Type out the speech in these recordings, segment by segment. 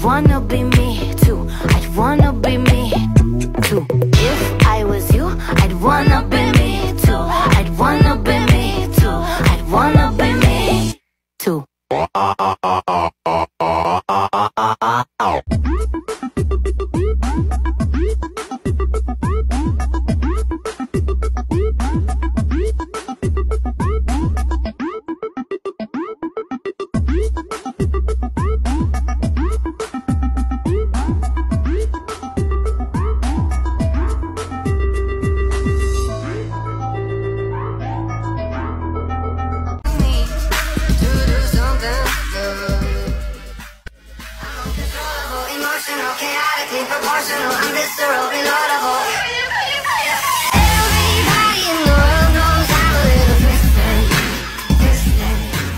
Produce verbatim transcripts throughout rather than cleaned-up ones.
wanna be me too. I'd wanna be me too. If I was you, I'd wanna be me too. I'd wanna be me too. I'd wanna be me too. Proportional, I'm visceral, inaudible. Everybody in the world knows I'm a little twisted, twisted.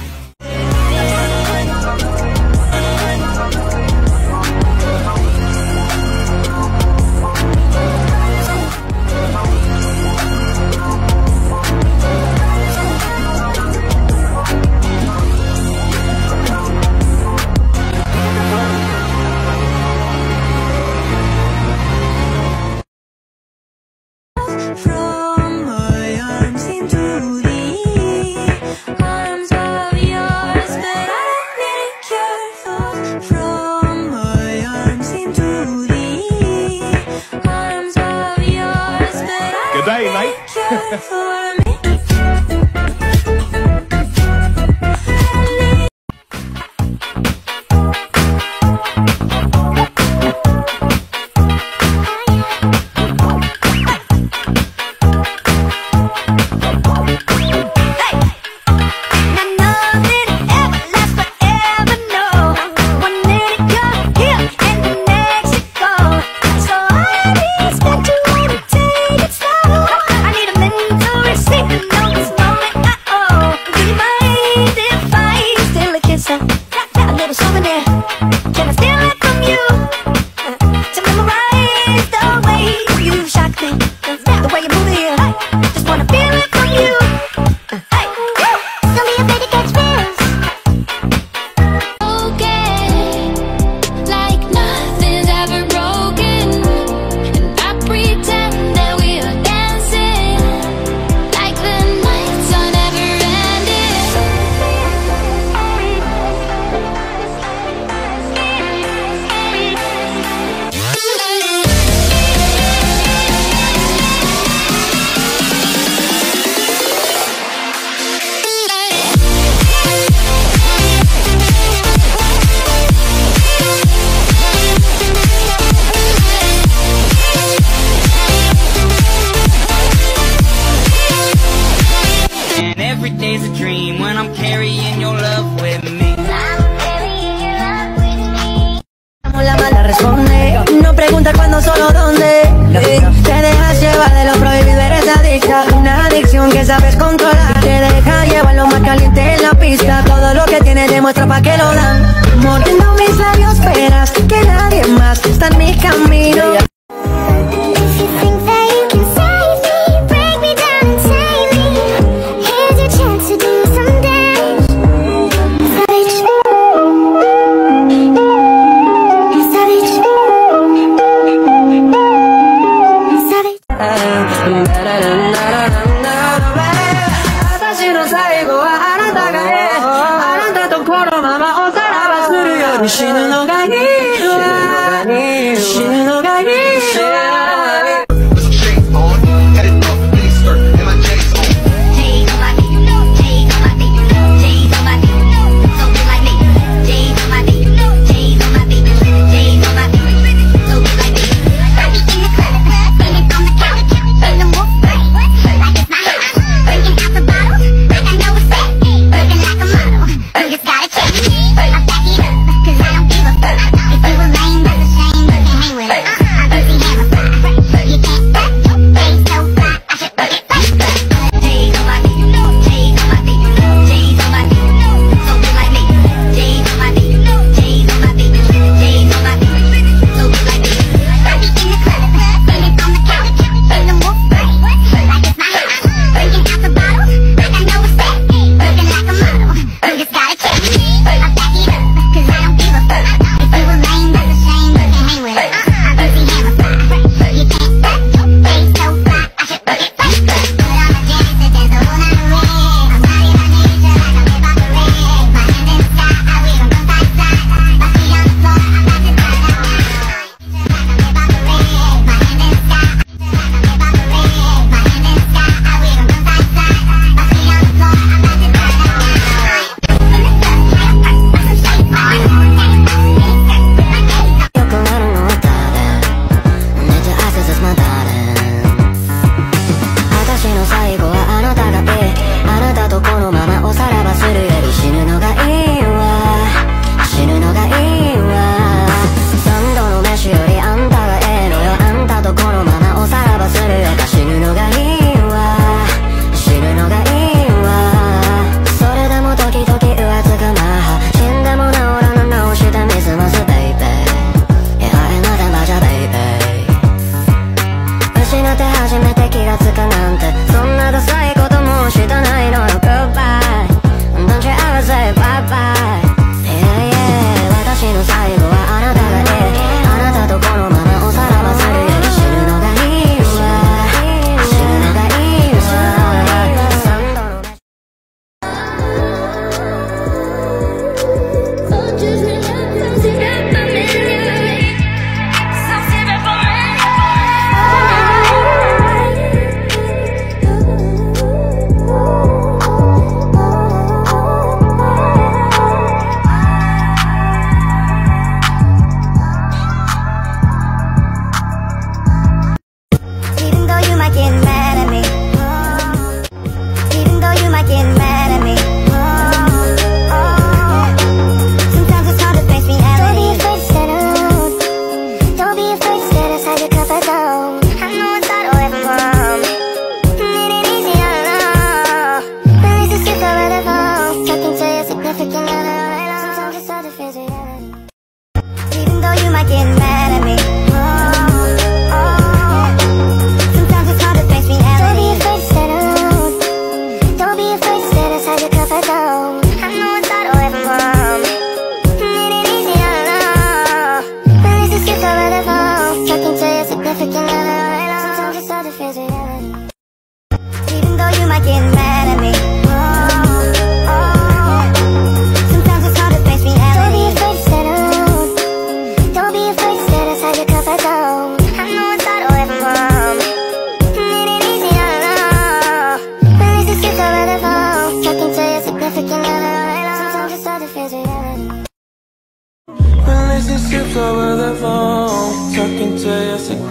From my arms into the arms of yours, but I don't need a cure. From my arms into the arms of yours, but I Good day, don't mate. need a cure for me. Every day's a dream when I'm carrying your love with me. La mala responde, no pregunta cuándo, solo dónde. Te dejas llevar de lo prohibido, eres adicta. Una adicción que sabes controlar. Te deja llevar lo más caliente en la pista. Todo lo que tienes demuestra pa' que lo dan. Mordiendo mis labios, esperas que nadie más está en mi camino. If you remain the same, you can hang with it.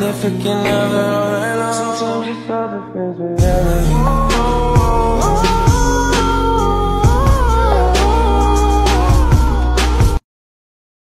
significant other, alright now. Sometimes it's other friends, but never you.